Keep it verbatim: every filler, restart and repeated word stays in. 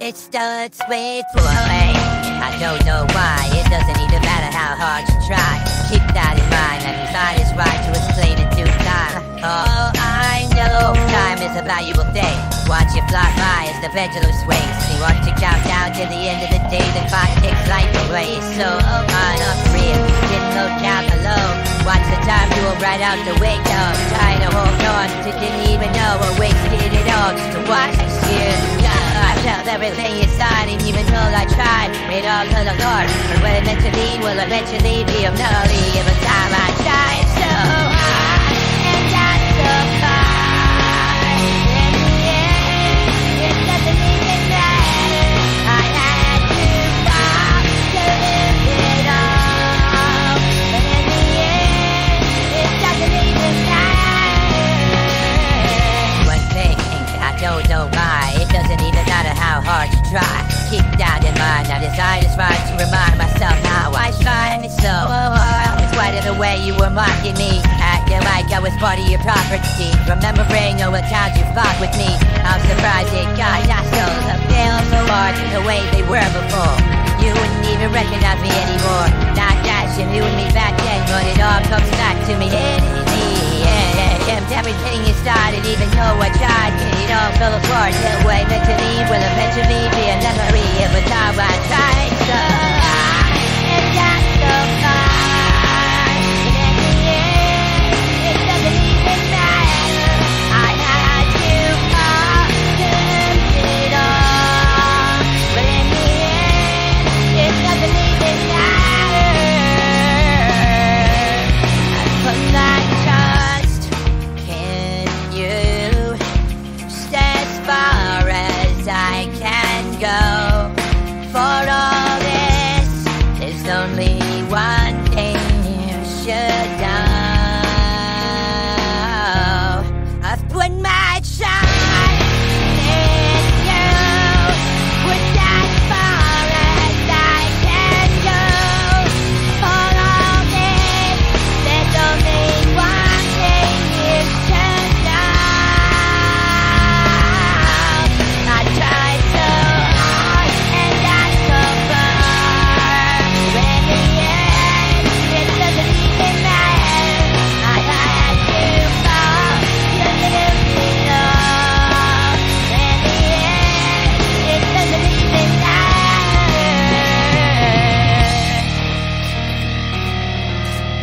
it starts with boy. I don't know why, it doesn't even matter how hard you try. Keep that in mind, and decide is right to explain in due time. Oh, I know time is a valuable thing. Watch it fly by as the pendulum swings. You want to count down to the end of the day, the clock ticks like away. It's so unreal, didn't go down alone. Watch the time roll right out the window. Trying to hold on to didn't even know I wasted it all just to watch this year. I felt everything inside, and even though I tried, it all to the Lord. But what it meant to be will eventually be of no league. Every time I tried so hard, and got so far, in the end, it doesn't even matter. I had to fall to lose it all, but in the end, it doesn't even matter. One thing, I don't know why, it doesn't even matter how hard you try. Keep that in mind, I decide it's right to remind myself how I shine. So, oh, oh, it's quite in the way you were mocking me, acting like I was part of your property. Remembering all the times you fought with me, I'm surprised it got nostrils a feel so hard the way they were before. You wouldn't even recognize me anymore. Not that you knew me back then, but it all comes back to me. Hitting me, yeah, yeah, yeah. Everything you started, even though I tried, it all fell apart. That way meant to leave will eventually be a memory of a time I tried so hard and got so far. And in the end, it doesn't even matter. I had to fall to lose it all, but in the end, it doesn't even matter. I put my trust in you, just as far as I can go. For all this, there's only one thing you should know. I've put my trust